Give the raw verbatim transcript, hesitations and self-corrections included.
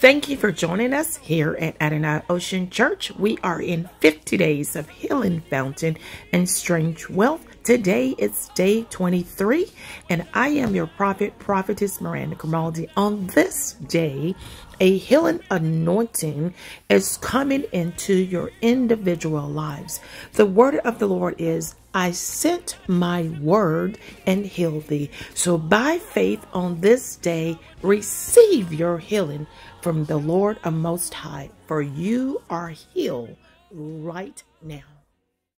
Thank you for joining us here at Adonai Ocean Church. We are in fifty days of healing, fountain, and strange wealth. Today it's day twenty-three, and I am your prophet, prophetess Miranda Grimaldi. On this day, a healing anointing is coming into your individual lives. The word of the Lord is, I sent my word and healed thee. So by faith on this day, receive your healing from the Lord of Most High, for you are healed right now.